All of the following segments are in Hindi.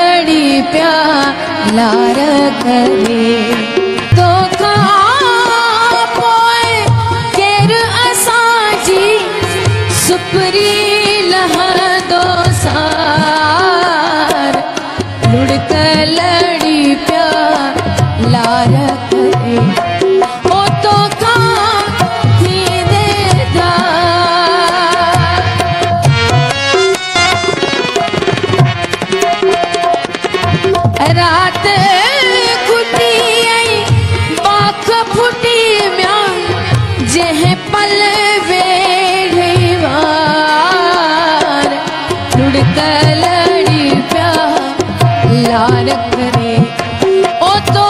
लड़ी प्याला करे तो पोए केर असांजी सुपरी लहंदो सार लुड़क लड़ी प्याला करे ओ तो रात खुटी आई बाख फुटी म्या जह पल वेढ़वार लुड़क लड़ी प्याला करे ओ तो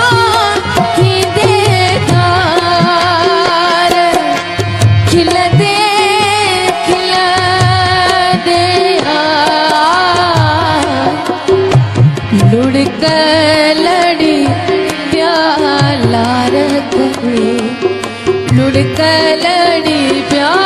खींदेदार खिल दे लुड़क लड़ी प्याला करे लुड़क लड़ी प्याला